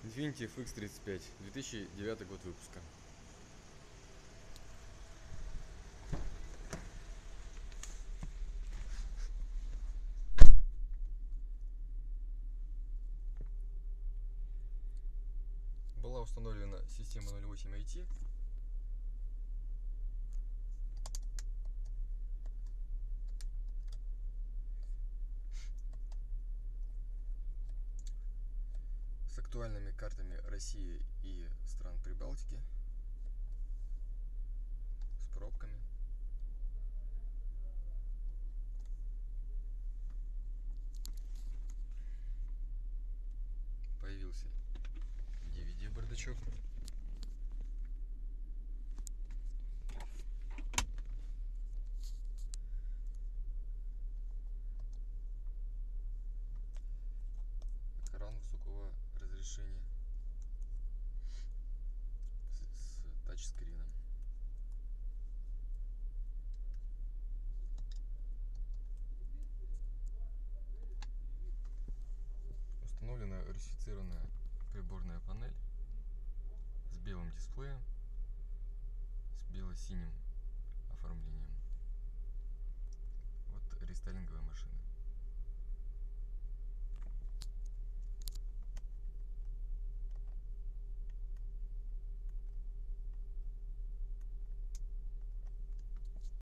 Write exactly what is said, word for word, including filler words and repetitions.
Infiniti эф икс тридцать пять, две тысячи девятый год выпуска. Была установлена система ноль восемь ай ти. С актуальными картами России и стран Прибалтики, с пробками. Появился ди ви ди-бардачок. Экран высокого разрешения с, с тачскрином. Установлена русифицированная приборная панель с белым дисплеем, с бело-синим оформлением. Вот рестайлинговая машина.